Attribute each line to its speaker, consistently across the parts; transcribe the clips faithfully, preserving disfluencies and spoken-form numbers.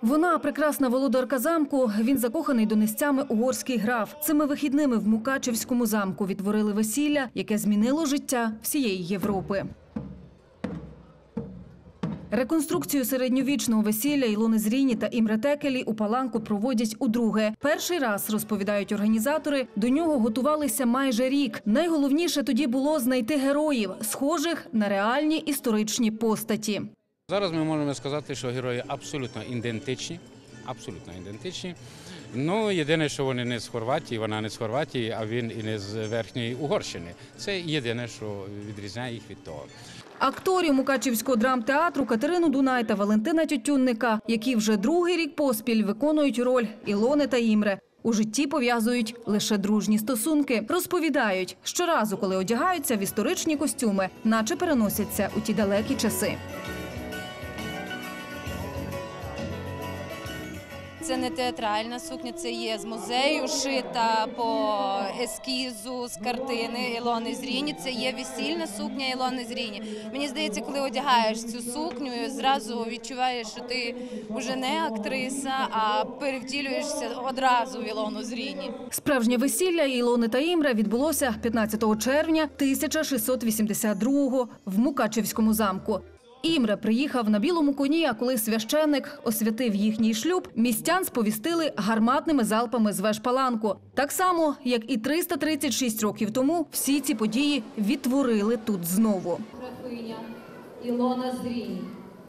Speaker 1: Вона прекрасна володарка замку, він закоханий донестями угорський граф. Цими вихідними в Мукачевському замку відтворили весілля, яке змінило життя всієї Європи. Реконструкцію середньовічного весілля Ілони Зріні та Імре Текелі у Паланку проводять удруге. Перший раз, розповідають організатори, до нього готувалися майже рік. Найголовніше тоді було знайти героїв, схожих на реальні історичні постаті.
Speaker 2: Зараз ми можемо сказати, що герої абсолютно ідентичні, абсолютно ідентичні. Ну, єдине, що вони не з Хорватії, вона не з Хорватії, а він і не з Верхньої Угорщини. Це єдине, що відрізняє їх від того.
Speaker 1: Акторів Мукачівського драмтеатру Катерину Дунай та Валентина Тютюнника, які вже другий рік поспіль виконують роль Ілони та Імре. У житті пов'язують лише дружні стосунки. Розповідають, щоразу, коли одягаються в історичні костюми, наче переносяться у ті далекі часи.
Speaker 3: Це не театральна сукня, це є з музею, шита по ескізу з картини Ілони Зріні. Це є весільна сукня Ілони Зріні. Мені здається, коли одягаєш цю сукню, зразу відчуваєш, що ти вже не актриса, а перевтілюєшся одразу в Ілону Зріні.
Speaker 1: Справжнє весілля Ілони та Імре відбулося п'ятнадцятого червня тисяча шістсот вісімдесят другого в Мукачевському замку. Імре приїхав на білому коні, а коли священник освятив їхній шлюб, містян сповістили гарматними залпами з веж Паланку. Так само, як і триста тридцять шість років тому, всі ці події відтворили тут знову.
Speaker 4: Графиня Ілона Зріні,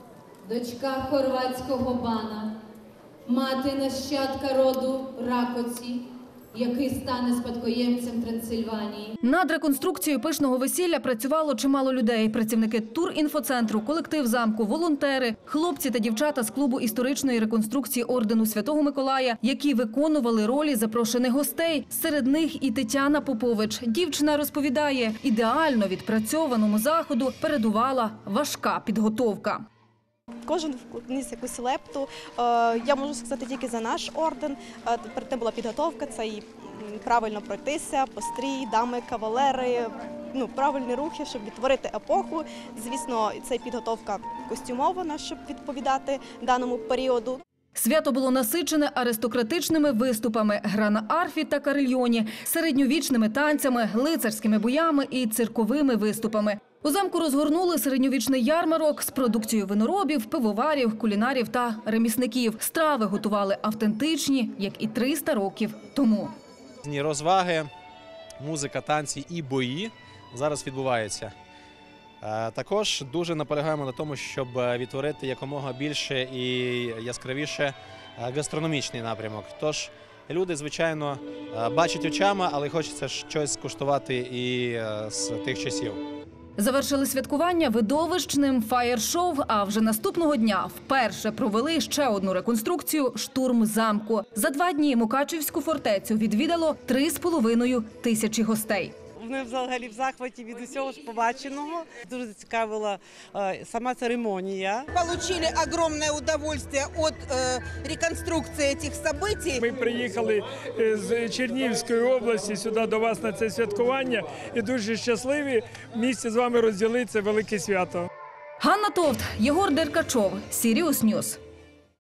Speaker 4: дочка хорватського бана, мати нащадка роду Ракоці, який стане спадкоємцем Трансильванії.
Speaker 1: Над реконструкцією пишного весілля працювало чимало людей. Працівники турінфоцентру, колектив замку, волонтери, хлопці та дівчата з клубу історичної реконструкції ордену Святого Миколая, які виконували ролі запрошених гостей. Серед них і Тетяна Попович. Дівчина розповідає, ідеально відпрацьованому заходу передувала важка підготовка.
Speaker 5: Кожен вніс якусь лепту. Я можу сказати тільки за наш орден. Перед тим була підготовка, це і правильно пройтися, пострій, дами, кавалери, ну, правильні рухи, щоб відтворити епоху. Звісно, це підготовка костюмована, щоб відповідати даному періоду.
Speaker 1: Свято було насичене аристократичними виступами, гра на арфі та карельйоні, середньовічними танцями, лицарськими боями і цирковими виступами. У замку розгорнули середньовічний ярмарок з продукцією виноробів, пивоварів, кулінарів та ремісників. Страви готували автентичні, як і триста років тому.
Speaker 6: Розваги, музика, танці і бої зараз відбуваються. Також дуже наполягаємо на тому, щоб відтворити якомога більше і яскравіше гастрономічний напрямок. Тож люди, звичайно, бачать очами, але хочеться щось скуштувати і з тих часів.
Speaker 1: Завершили святкування видовищним фаєр-шоу, а вже наступного дня вперше провели ще одну реконструкцію «Штурм замку». За два дні Мукачівську фортецю відвідало три з половиною тисячі гостей.
Speaker 7: Ми взагалі в захваті від усього ж побаченого. Дуже зацікавила е, сама церемонія.
Speaker 8: Получили огромне удовольствие від е, реконструкції цих событий.
Speaker 9: Ми приїхали з Чернігівської області сюди до вас на це святкування і дуже щасливі в місті з вами розділити це велике свято.
Speaker 1: Ганна Товт, Єгор Деркачов, Сіріус Ньюс.